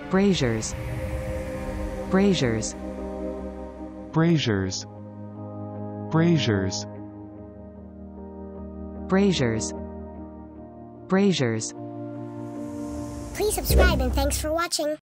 brasiers, brasiers, brasiers, brasiers, brasiers, brasiers. Please subscribe and thanks for watching.